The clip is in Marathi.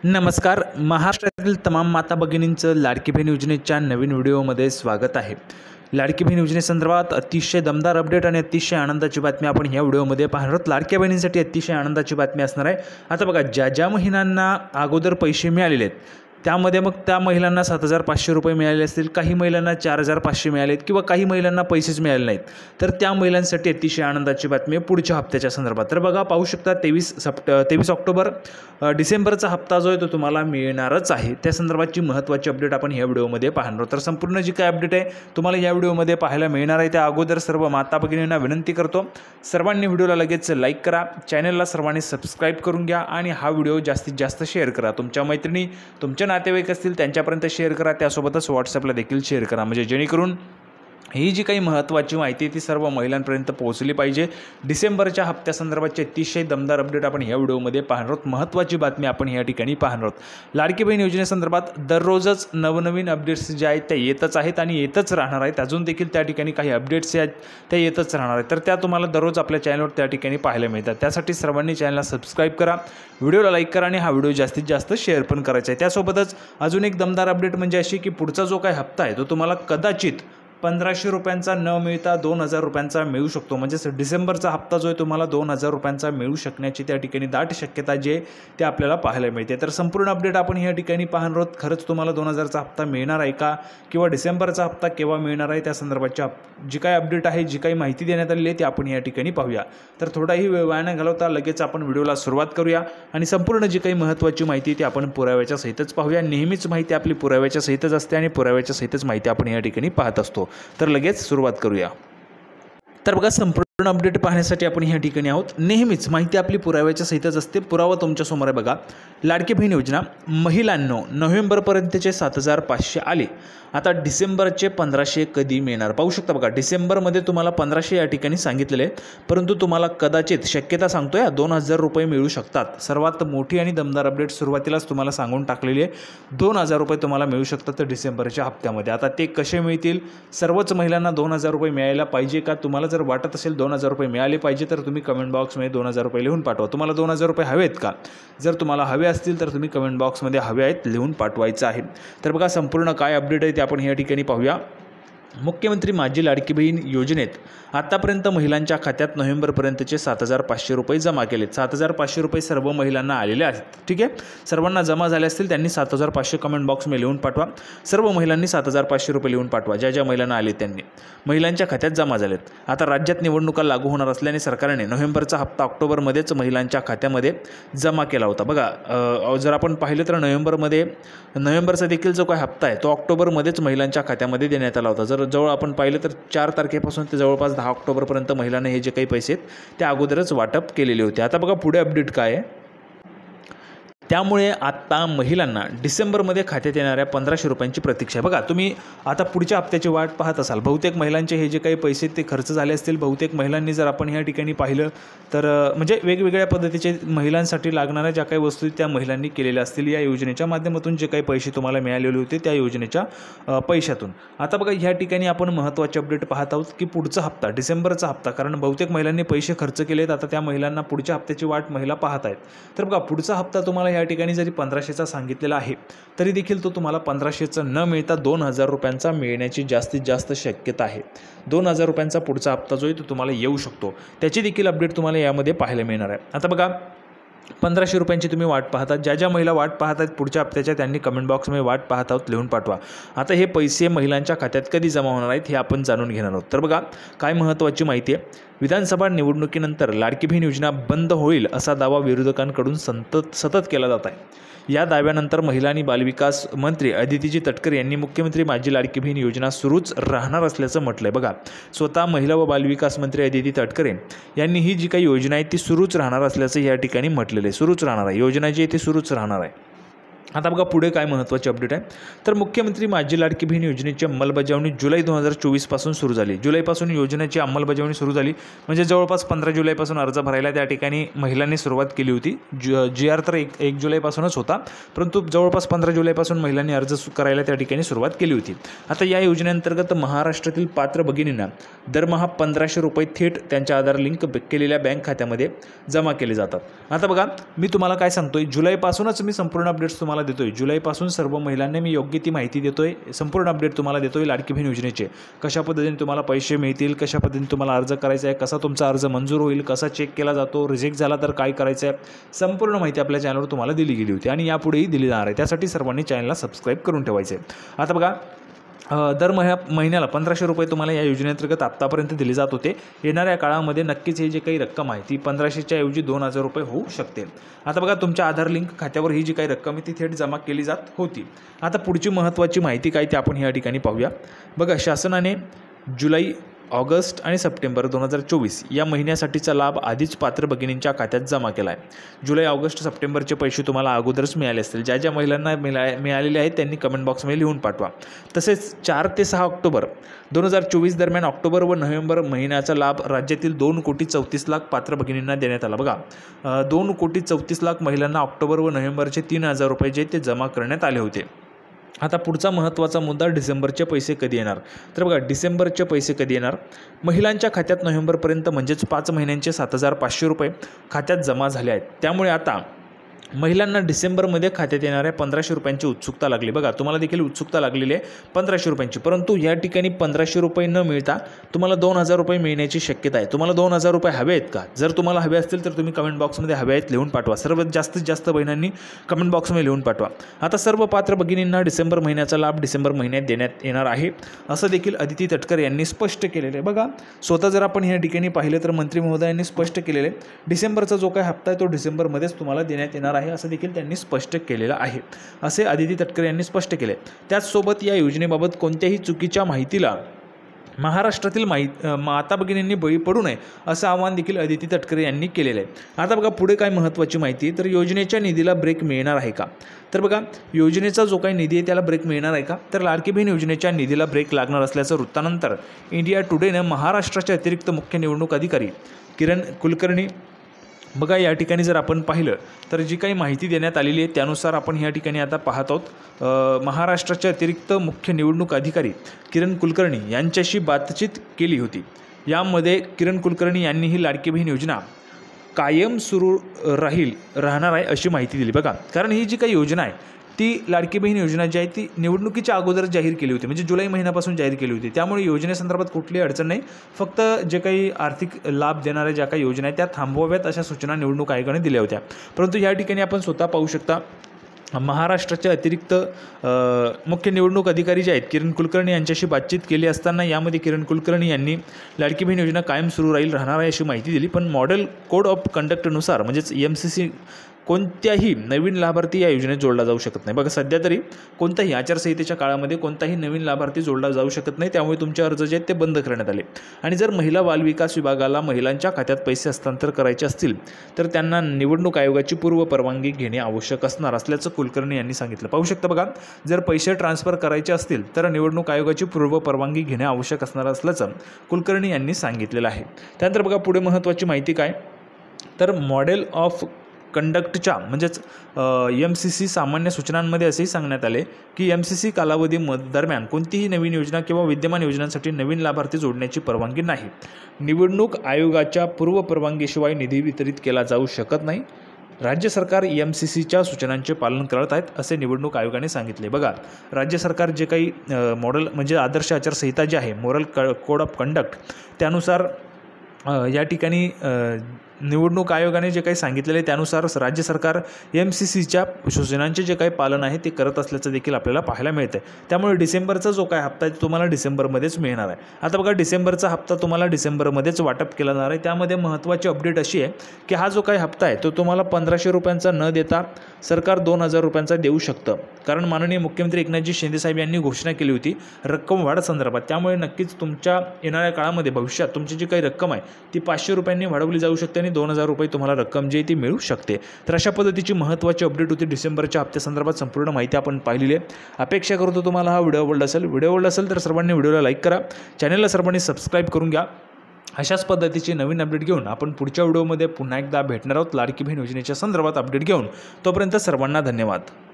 नमस्कार. महाराष्ट्रातील तमाम माता भगिनींचं लाडकी बहीण योजनेच्या नवीन व्हिडिओमध्ये स्वागत आहे. लाडकी बहीण योजनेसंदर्भात अतिशय दमदार अपडेट आणि अतिशय आनंदाची बातमी आपण ह्या व्हिडिओमध्ये पाहणार आहोत. लाडक्या बहिणींसाठी अतिशय आनंदाची बातमी असणार आहे. आता बघा, ज्या महिलांना अगोदर पैसे मिळालेले आहेत त्यामध्ये मग त्या महिलांना 7,500 रुपये मिळाले असतील, काही महिलांना 4,500 मिळाले आहेत किंवा काही महिलांना पैसेच मिळाले नाहीत, तर त्या महिलांसाठी अतिशय आनंदाची बातमी आहे पुढच्या हप्त्याच्या संदर्भात. तर बघा, पाहू शकता 23 ऑक्टोबर डिसेंबरचा हप्ता जो आहे तो तुम्हाला मिळणारच आहे. त्या संदर्भाची महत्त्वाची अपडेट आपण ह्या व्हिडिओमध्ये पाहणार आहोत. तर संपूर्ण जी काय अपडेट आहे तुम्हाला या व्हिडिओमध्ये पाहायला मिळणार आहे. त्या अगोदर सर्व माता भगिनींना विनंती करतो, सर्वांनी व्हिडिओला लगेच लाईक करा, चॅनलला सर्वांनी सबस्क्राईब करून घ्या आणि हा व्हिडिओ जास्तीत जास्त शेअर करा. तुमच्या मैत्रिणी, तुमच्या नातेवाईक असतील त्यांच्यापर्यंत शेअर करा. त्यासोबतच व्हॉट्सअपला देखील शेअर करा, म्हणजे जेणेकरून ही जी काही महत्त्वाची माहिती आहे ती सर्व महिलांपर्यंत पोहोचली पाहिजे. डिसेंबरच्या हप्त्यासंदर्भाची अतिशय दमदार अपडेट आपण ह्या व्हिडिओमध्ये पाहणार आहोत. महत्त्वाची बातमी आपण या ठिकाणी पाहणार आहोत. लाडकी बहीण योजनेसंदर्भात दररोजच नवनवीन अपडेट्स ज्या आहेत त्या येतच आहेत आणि येतच राहणार आहेत. अजून देखील त्या ठिकाणी काही अपडेट्स आहेत त्या येतच राहणार आहेत, तर त्या तुम्हाला दररोज आपल्या चॅनलवर त्या ठिकाणी पाहायला मिळतात. त्यासाठी सर्वांनी चॅनलला सबस्क्राईब करा, व्हिडिओला लाईक करा आणि हा व्हिडिओ जास्तीत जास्त शेअर पण करायचा आहे. त्यासोबतच अजून एक दमदार अपडेट म्हणजे अशी की पुढचा जो काही हप्ता आहे तो तुम्हाला कदाचित 1,500 रुपयांचा न मिळता 2,000 रुपयांचा मिळू शकतो. म्हणजे डिसेंबरचा हप्ता जो आहे तुम्हाला 2,000 रुपयांचा मिळू शकण्याची त्या ठिकाणी दाट शक्यता जी आहे ते आपल्याला पाहायला मिळते. तर संपूर्ण अपडेट आपण या ठिकाणी पाहणार आहोत. खरंच तुम्हाला 2,000चा हप्ता मिळणार आहे का, किंवा डिसेंबरचा हप्ता केव्हा मिळणार आहे, त्या संदर्भाची जी काही अपडेट आहे, जी काही माहिती देण्यात आलेली आहे ती आपण या ठिकाणी पाहूया. तर थोडाही वेळ वाया न घालवता लगेच आपण व्हिडिओला सुरुवात करूया आणि संपूर्ण जी काही महत्त्वाची माहिती ती आपण पुराव्याच्या सहितच पाहूया. नेहमीच माहिती आपली पुराव्याच्या सहितच असते आणि पुराव्याच्या सहितच माहिती आपण या ठिकाणी पाहत असतो. तर लगेच सुरुवात करूया. तर बघा, संपूर्ण अपडेट पाहण्यासाठी आपण ह्या ठिकाणी आहोत. नेहमीच माहिती आपली पुराव्याच्या सहितच असते. पुरावा तुमच्यासमोर आहे. बघा, लाडकी बहीण योजना महिलांनो नोव्हेंबरपर्यंतचे 7,500 आले. आता डिसेंबरचे 1,500 कधी मिळणार पाहू शकता. बघा, डिसेंबरमध्ये तुम्हाला 1,500 या ठिकाणी सांगितलेले आहे, परंतु तुम्हाला कदाचित शक्यता सांगतोय 2,000 रुपये मिळू शकतात. सर्वात मोठी आणि दमदार अपडेट सुरुवातीलाच तुम्हाला सांगून टाकलेली आहे. 2,000 रुपये तुम्हाला मिळू शकतात डिसेंबरच्या हप्त्यामध्ये. आता ते कसे मिळतील? सर्वच महिलांना 2,000 रुपये मिळायला पाहिजे का? तुम्हाला जर वाटत असेल 2,000 रुपये मिळाले पाहिजे तर तुम्ही कमेंट बॉक्समध्ये 2,000 रुपये लिहून पाठवा. तुम्हाला 2,000 रुपये हवे आहेत का? जर तुम्हाला हवे असतील तर तुम्ही कमेंट बॉक्समध्ये हवे आहेत लिहून पाठवायचं आहे. तर बघा, संपूर्ण काय अपडेट आहे ते आपण या ठिकाणी पाहूया. मुख्यमंत्री माझी लाडकी बहीण योजनेत आतापर्यंत महिलांच्या खात्यात नोव्हेंबरपर्यंतचे 7,500 रुपये जमा केलेत. 7,500 रुपये सर्व महिलांना आलेले आहेत. ठीक आहे, सर्वांना जमा झाले असतील त्यांनी 7,500 कमेंट बॉक्समध्ये लिहून पाठवा. सर्व महिलांनी 7,500 रुपये लिहून पाठवा. ज्या महिलांना आले त्यांनी महिलांच्या खात्यात जमा झालेत. आता राज्यात निवडणुका लागू होणार असल्याने सरकारने नोव्हेंबरचा हप्ता ऑक्टोबरमध्येच महिलांच्या खात्यामध्ये जमा केला होता. बघा, जर आपण पाहिलं तर नोव्हेंबरचा देखील जो काही हप्ता आहे तो ऑक्टोबरमध्येच महिलांच्या खात्यामध्ये देण्यात आला होता. जवळ आपण पाहिलं तर 4 तारखेपासून ते जवळपास 10 ऑक्टोबरपर्यंत महिलांना हे जे काही पैसे आहेत ते अगोदरच वाटप केलेले होते. आता बघा पुढे अपडेट काय आहे. त्यामुळे आता महिलांना डिसेंबरमध्ये खात्यात येणाऱ्या 1,500 रुपयांची प्रतीक्षा आहे. बघा, तुम्ही आता पुढच्या हप्त्याची वाट पाहत असाल. बहुतेक महिलांचे हे जे काही पैसे ते खर्च झाले असतील. बहुतेक महिलांनी जर आपण ह्या ठिकाणी पाहिलं तर म्हणजे वेगवेगळ्या पद्धतीचे महिलांसाठी लागणाऱ्या ज्या काही वस्तू त्या महिलांनी केलेल्या असतील या योजनेच्या माध्यमातून. जे काही पैसे तुम्हाला मिळालेले होते त्या योजनेच्या पैशातून. आता बघा, ह्या ठिकाणी आपण महत्त्वाचे अपडेट पाहत आहोत की पुढचा हप्ता डिसेंबरचा हप्ता, कारण बहुतेक महिलांनी पैसे खर्च केलेत. आता त्या महिलांना पुढच्या हप्त्याची वाट महिला पाहत आहेत. तर बघा, पुढचा हप्ता तुम्हाला या ठिकाणी जरी 1,500चा सांगितलेला आहे तरी देखील तो तुम्हाला 1,500चा न मिळता 2,000 रुपयांचा मिळण्याची जास्तीत जास्त शक्यता आहे. 2,000 रुपयांचा पुढचा हप्ता जो आहे तो तुम्हाला येऊ शकतो. त्याची देखील अपडेट तुम्हाला यामध्ये पाहायला मिळणार आहे. आता बघा, 1,500 रुपयांची तुम्ही वाट पाहतात. ज्या महिला वाट पाहत आहेत पुढच्या हप्त्याच्या त्यांनी कमेंट बॉक्समध्ये वाट पाहत आहोत लिहून पाठवा. आता हे पैसे महिलांच्या खात्यात कधी जमा होणार आहेत हे आपण जाणून घेणार आहोत. तर बघा, काय महत्त्वाची माहिती आहे. विधानसभा निवडणुकीनंतर लाडकी बहीण योजना बंद होईल असा दावा विरोधकांकडून सतत केला जात आहे. या दाव्यानंतर महिला आणि बालविकास मंत्री अदितीजी तटकरे यांनी मुख्यमंत्री माझी लाडकी बहीण योजना सुरूच राहणार असल्याचं म्हटलं आहे. बघा, स्वतः महिला व बालविकास मंत्री अदिती तटकरे यांनी ही जी काही योजना आहे ती सुरूच राहणार असल्याचं या ठिकाणी म्हटलेलं आहे. सुरूच राहणार आहे योजना जी आहे ती सुरूच राहणार आहे. आता बघा पुढे काय महत्त्वाची अपडेट आहे, तर मुख्यमंत्री माझी लाडकी बहीण योजनेची अंमलबजावणी जुलै 2024 पासून सुरू झाली. जुलैपासून योजनेची अंमलबजावणी सुरू झाली, म्हणजे जवळपास 15 जुलैपासून अर्ज भरायला त्या ठिकाणी महिलांनी सुरुवात केली होती. GR तर 1 जुलैपासूनच होता, परंतु जवळपास 15 जुलैपासून महिलांनी अर्ज करायला त्या ठिकाणी सुरुवात केली होती. आता या योजनेअंतर्गत महाराष्ट्रातील पात्र भगिनींना दरमहा 1500 रुपये थेट त्यांच्या आधार लिंक केलेल्या बँक खात्यामध्ये जमा केले जातात. आता बघा मी तुम्हाला काय सांगतोय, जुलैपासूनच मी संपूर्ण अपडेट्स तुम्हाला देतोय. जुलैपासून सर्व महिलांना मी योग्य ती माहिती देतोय, संपूर्ण अपडेट तुम्हाला देतोय लाडकी बहीण योजनेचे. कशा पद्धतीने तुम्हाला पैसे मिळतील, कशा पद्धतीने तुम्हाला अर्ज करायचा आहे, कसा तुमचा अर्ज मंजूर होईल, कसा चेक केला जातो, रिजेक्ट झाला तर काय करायचं आहे, संपूर्ण माहिती आपल्या चॅनलवर तुम्हाला दिली गेली होती आणि यापुढेही दिली जाणार आहे. त्यासाठी सर्वांनी चॅनलला सबस्क्राईब करून ठेवायचे. आता बघा दर महिन्याला 1500 रुपये तुम्हाला या योजनेअंतर्गत आत्तापर्यंत दिले जात होते. येणाऱ्या काळामध्ये नक्कीच हे जे काही रक्कम आहे ती 1500च्या ऐवजी 2000 रुपये होऊ शकते. आता बघा तुमच्या आधार लिंक खात्यावर ही जी काही रक्कम आहे ती थेट जमा केली जात होती. आता पुढची महत्त्वाची माहिती काय ते आपण या ठिकाणी पाहूया. बघा शासनाने जुलै, ऑगस्ट आणि सप्टेंबर 2024 या महिन्यासाठीचा लाभ आधीच पात्र भगिनींच्या खात्यात जमा केला आहे. जुलै, ऑगस्ट, सप्टेंबरचे पैसे तुम्हाला अगोदरच मिळाले असतील. ज्या ज्या महिलांना मिळालेले आहेत त्यांनी कमेंट बॉक्समध्ये लिहून पाठवा. तसेच 4 ते 6 ऑक्टोबर 2024 दरम्यान ऑक्टोबर व नोव्हेंबर महिन्याचा लाभ राज्यातील 2,34,00,000 पात्र भगिनींना देण्यात आला. बघा 2,34,00,000 महिलांना ऑक्टोबर व नोव्हेंबरचे 3000 रुपये जे ते जमा करण्यात आले होते. आता पुढचा महत्त्वाचा मुद्दा, डिसेंबरचे पैसे कधी येणार. तर बघा डिसेंबरचे पैसे कधी येणार, महिलांच्या खात्यात नोव्हेंबरपर्यंत म्हणजेच 5 महिन्यांचे 7500 रुपये खात्यात जमा झाले आहेत. त्यामुळे आता महिलांना डिसेंबरमध्ये खात्यात येणाऱ्या 1500 रुपयांची उत्सुकता लागली. बघा तुम्हाला देखील उत्सुकता लागलेली आहे 1500 रुपयांची, परंतु या ठिकाणी 1500 रुपये न मिळता तुम्हाला 2000 रुपये मिळण्याची शक्यता आहे. तुम्हाला 2000 रुपये हवे आहेत का? जर तुम्हाला हवे असतील तर तुम्ही कमेंट बॉक्समध्ये हवे आहेत लिहून पाठवा. सर्वात जास्तीत जास्त बहिणांनी कमेंट बॉक्समध्ये लिहून पाठवा. आता सर्व पात्र भगिनींना डिसेंबर महिन्याचा लाभ डिसेंबर महिन्यात देण्यात येणार आहे, असं देखील अदिती तटकर यांनी स्पष्ट केलेलं आहे. बघा स्वतः जर आपण या ठिकाणी पाहिलं तर मंत्री महोदयांनी स्पष्ट केलेलं आहे, डिसेंबरचा जो काही हप्ता आहे तो डिसेंबरमध्येच तुम्हाला देण्यात येणार आहे असं देखील त्यांनी स्पष्ट केलेलं आहे, असे अदिती तटकर यांनी स्पष्ट केले. त्याचसोबत या योजनेबाबत कोणत्याही चुकीच्या माहितीला महाराष्ट्रातील माता भगिनींनी बळी पडू नये असं आवाहन देखील अदिती तटकरे यांनी केलेलं आहे. आता बघा पुढे काय महत्त्वाची माहिती, तर योजनेच्या निधीला ब्रेक मिळणार आहे का. तर बघा योजनेचा जो काही निधी आहे त्याला ब्रेक मिळणार आहे का, तर लाडकी बहीण योजनेच्या निधीला ब्रेक लागणार असल्याचं वृत्तानंतर इंडिया टुडेनं महाराष्ट्राचे अतिरिक्त मुख्य निवडणूक अधिकारी किरण कुलकर्णी, बघा या ठिकाणी जर आपण पाहिलं तर जी काही माहिती देण्यात आलेली आहे त्यानुसार आपण या ठिकाणी आता पाहत आहोत. महाराष्ट्राचे अतिरिक्त मुख्य निवडणूक अधिकारी किरण कुलकर्णी यांच्याशी बातचीत केली होती. यामध्ये किरण कुलकर्णी यांनी ही लाडकी बहीण योजना कायम सुरू राहणार आहे अशी माहिती दिली. बघा कारण ही जी काही योजना आहे ती लाडकी बहीण योजना जी आहे ती निवडणुकीच्या अगोदर जाहीर केली होती, म्हणजे जुलै महिन्यापासून जाहीर केली होती. त्यामुळे योजनेसंदर्भात कुठलीही अडचण नाही. फक्त जे काही आर्थिक लाभ देणाऱ्या ज्या काही योजना आहेत त्या थांबवाव्यात अशा सूचना निवडणूक आयोगाने दिल्या होत्या. परंतु या ठिकाणी आपण स्वतः पाहू शकता महाराष्ट्राचे अतिरिक्त मुख्य निवडणूक अधिकारी जे आहेत किरण कुलकर्णी यांच्याशी बातचीत केली असताना यामध्ये किरण कुलकर्णी यांनी लाडकी बहीण योजना कायम सुरू राहणार आहे अशी माहिती दिली. पण मॉडेल कोड ऑफ कंडक्टनुसार म्हणजेच MCC कोणत्याही नवीन लाभार्थी या योजनेत जोडला जाऊ शकत नाही. बघा सध्या तरी कोणत्याही आचारसंहितेच्या काळामध्ये कोणताही नवीन लाभार्थी जोडला जाऊ शकत नाही, त्यामुळे तुमचे अर्ज जे आहेत ते बंद करण्यात आले. आणि जर महिला बालविकास विभागाला महिलांच्या खात्यात पैसे हस्तांतर करायचे असतील तर त्यांना निवडणूक आयोगाची पूर्व परवानगी घेणे आवश्यक असणार असल्याचं कुलकर्णी यांनी सांगितलं. पाहू शकता बघा जर पैसे ट्रान्सफर करायचे असतील तर निवडणूक आयोगाची पूर्व परवानगी घेणे आवश्यक असणार असल्याचं कुलकर्णी यांनी सांगितलेलं आहे. त्यानंतर बघा पुढे महत्त्वाची माहिती काय, तर मॉडेल ऑफ कंडक्टच्या म्हणजेच MCC सामान्य सूचनांमध्ये असेही सांगण्यात आले की MCC कालावधी दरम्यान कोणतीही नवीन योजना किंवा विद्यमान योजनांसाठी नवीन लाभार्थी जोडण्याची परवानगी नाही. निवडणूक आयोगाच्या पूर्व परवानगीशिवाय निधी वितरित केला जाऊ शकत नाही. राज्य सरकार MCCच्या सूचनांचे पालन करत आहेत असे निवडणूक आयोगाने सांगितले. बघा राज्य सरकार जे काही मॉडेल म्हणजे आदर्श आचारसंहिता जी आहे मोरल कोड ऑफ कंडक्ट त्यानुसार या ठिकाणी निवडणूक आयोगाने जे काही सांगितलेले आहे त्यानुसार राज्य सरकार MCCच्या सूचनांचे जे काही पालन आहे ते करत असल्याचं देखील आपल्याला पाहायला मिळतं आहे. त्यामुळे डिसेंबरचा जो काय हप्ता आहे तुम्हाला डिसेंबरमध्येच मिळणार आहे. आता बघा डिसेंबरचा हप्ता तुम्हाला डिसेंबरमध्येच वाटप केला जाणार आहे. त्यामध्ये महत्त्वाची अपडेट अशी आहे की हा जो काही हप्ता आहे तो तुम्हाला 1500 रुपयांचा न देता सरकार 2,000 रुपयांचा देऊ शकतं, कारण माननीय मुख्यमंत्री एकनाथजी शिंदेसाहेब यांनी घोषणा केली होती रक्कम वाढ संदर्भात। त्यामुळे नक्कीच तुमच्या येणाऱ्या काळामध्ये भविष्यात तुमची जी काही रक्कम आहे ती 500 रुपयांनी वाढवली जाऊ शकते आणि 2,000 रुपये तुम्हाला रक्कम जी आहे ती मिळू शकते। तर अशा पद्धतीची महत्त्वाची अपडेट होती डिसेंबरच्या हप्त्यासंदर्भात। संपूर्ण माहिती आपण पाहिलेली आहे। अपेक्षा करतो तुम्हाला हा व्हिडिओ आवडला असेल तर सर्वांनी व्हिडिओला लाईक करा, चॅनलला सर्वांनी सबस्क्राईब करून घ्या। अशाच पद्धतीची नवीन अपडेट घेऊन आपण पुढच्या व्हिडिओमध्ये पुन्हा एकदा भेटणार आहोत लाडकी बहीण योजनेच्या संदर्भात अपडेट घेऊन। तोपर्यंत सर्वांना धन्यवाद।